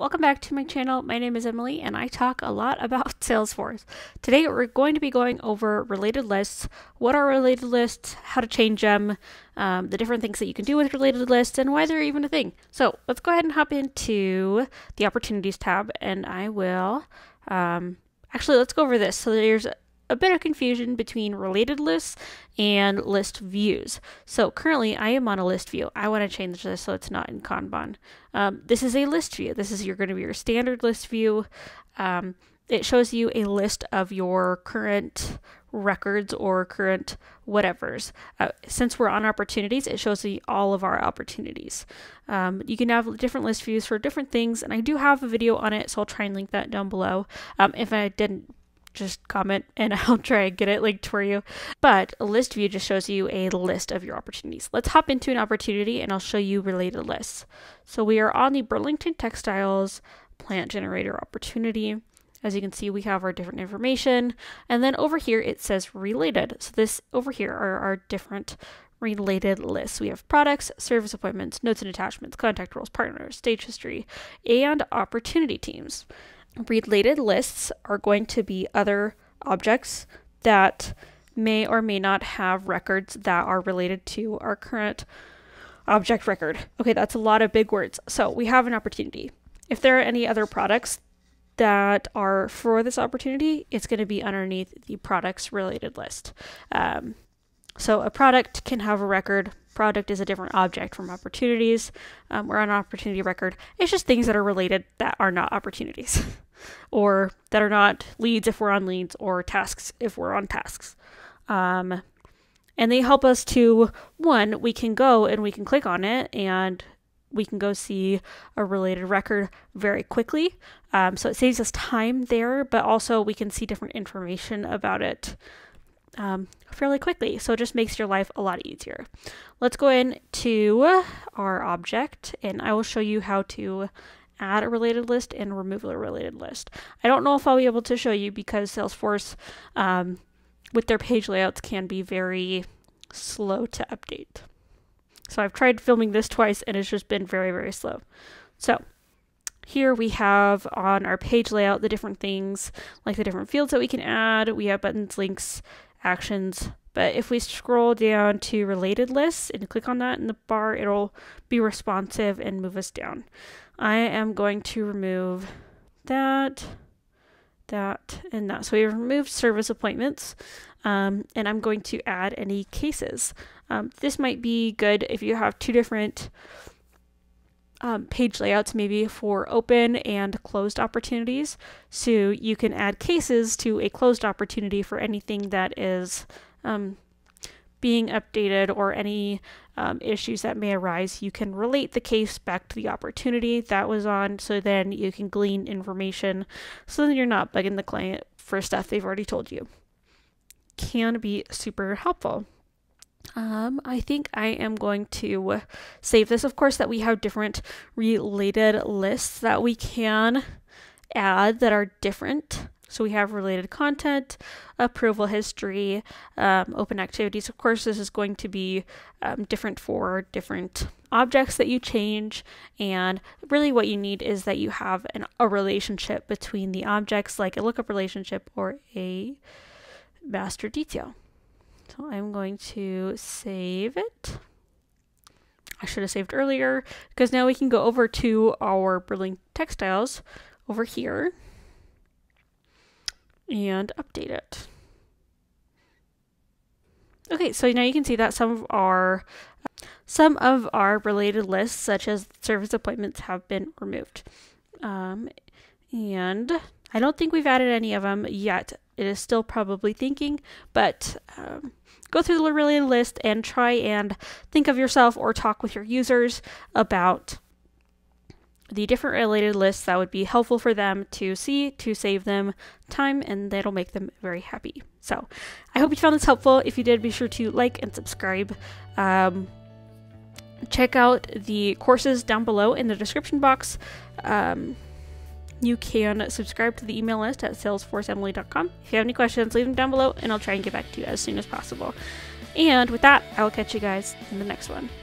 Welcome back to my channel. My name is Emily and I talk a lot about Salesforce. Today we're going to be going over related lists, what are related lists, how to change them, the different things that you can do with related lists, and why they're even a thing. So let's go ahead and hop into the Opportunities tab, and I will, actually let's go over this. So there's a bit of confusion between related lists and list views. So currently I am on a list view. I want to change this so it's not in Kanban. This is a list view. This is going to be your standard list view. It shows you a list of your current records or current whatevers. Since we're on opportunities, it shows you all of our opportunities. You can have different list views for different things, and I do have a video on it, so I'll try and link that down below. If I didn't, just comment and I'll try and get it linked for you. But a list view just shows you a list of your opportunities. Let's hop into an opportunity and I'll show you related lists. So we are on the Burlington Textiles plant generator opportunity. As you can see, we have our different information, and then over here it says related. So this over here are our different related lists. We have products, service appointments, notes and attachments, contact roles, partners, stage history, and opportunity teams. Related lists are going to be other objects that may or may not have records that are related to our current object record. Okay, that's a lot of big words. So we have an opportunity. If there are any other products that are for this opportunity, it's going to be underneath the products related list. So a product can have a record. Product is a different object from opportunities. We're on an opportunity record. It's just things that are related that are not opportunities or that are not leads if we're on leads, or tasks if we're on tasks. And they help us to, one, we can go and we can click on it and we can go see a related record very quickly. So it saves us time there, but also we can see different information about it fairly quickly. So it just makes your life a lot easier. Let's go into our object and I will show you how to add a related list and remove a related list. I don't know if I'll be able to show you because Salesforce with their page layouts can be very slow to update. So I've tried filming this twice and it's just been very, very slow. So here we have on our page layout the different things, like the different fields that we can add. We have buttons, links, actions. But if we scroll down to related lists and click on that in the bar, it'll be responsive and move us down. I am going to remove that, and that. So we've removed service appointments, and I'm going to add any cases. This might be good if you have two different page layouts, maybe for open and closed opportunities. So you can add cases to a closed opportunity for anything that is being updated or any issues that may arise. You can relate the case back to the opportunity that was on, so then you can glean information so that you're not bugging the client for stuff they've already told you. Can be super helpful. I think I am going to save this. Of course, that we have different related lists that we can add that are different. So we have related content, approval history, open activities. Of course, this is going to be different for different objects that you change. And really what you need is that you have a relationship between the objects, like a lookup relationship or a master detail. So I'm going to save it. I should have saved earlier because now we can go over to our Burlington Textiles over here and update it. Okay, so now you can see that some of our related lists, such as service appointments, have been removed. And I don't think we've added any of them yet. It is still probably thinking, but go through the related list and try and think of yourself or talk with your users about the different related lists that would be helpful for them to see, to save them time, and that'll make them very happy. So I hope you found this helpful. If you did, be sure to like and subscribe. Check out the courses down below in the description box. You can subscribe to the email list at salesforceemily.com. If you have any questions, leave them down below and I'll try and get back to you as soon as possible. And with that, I will catch you guys in the next one.